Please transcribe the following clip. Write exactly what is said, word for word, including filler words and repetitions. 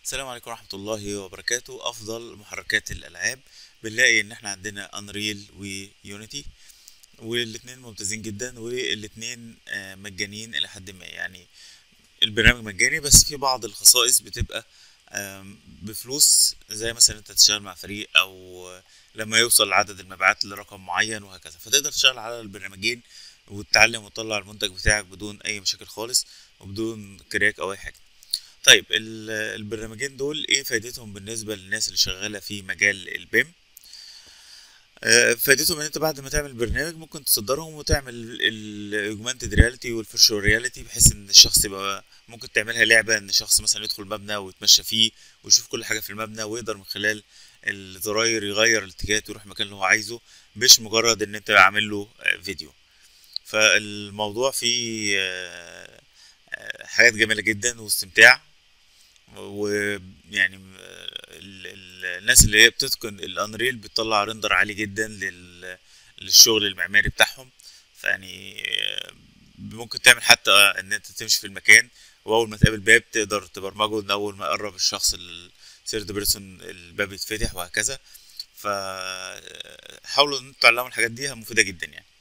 السلام عليكم ورحمة الله وبركاته. أفضل محركات الألعاب بنلاقي إن إحنا عندنا أنريل ويونيتي، والاتنين ممتازين جدا، والاتنين آه، مجانين إلى حد ما. يعني البرنامج مجاني، بس في بعض الخصائص بتبقى آم، بفلوس، زي مثلا أنت تشتغل مع فريق، أو لما يوصل عدد المبيعات لرقم معين وهكذا، فتقدر تشتغل على البرنامجين وتتعلم وتطلع المنتج بتاعك بدون أي مشاكل خالص، وبدون كراك أو أي حاجة. طيب ال- البرنامجين دول ايه فايدتهم بالنسبة للناس اللي شغالة في مجال البيم؟ آه، فايدتهم ان انت بعد ما تعمل برنامج ممكن تصدرهم وتعمل الاوجمانتد رياليتي والفيرتشوال رياليتي، بحيث ان الشخص يبقى ممكن تعملها لعبة، ان شخص مثلا يدخل مبنى ويتمشى فيه ويشوف كل حاجة في المبنى، ويقدر من خلال الزراير يغير الاتجاهات ويروح المكان اللي هو عايزه، مش مجرد ان انت عامل له آه، فيديو. فالموضوع فيه آه، آه، حاجات جميلة جدا واستمتاع. ويعني ال- ال- الناس اللي هي بتتقن الانريل بتطلع ريندر عالي جدا لل- للشغل المعماري بتاعهم. فيعني آه، ممكن تعمل حتى ان انت تمشي في المكان، واول ما تقابل باب تقدر تبرمجه ان اول ما يقرب الشخص الثيرد بيرسون الباب يتفتح وهكذا. فحاولوا ان انتوا تعلموا الحاجات دي، مفيدة جدا يعني.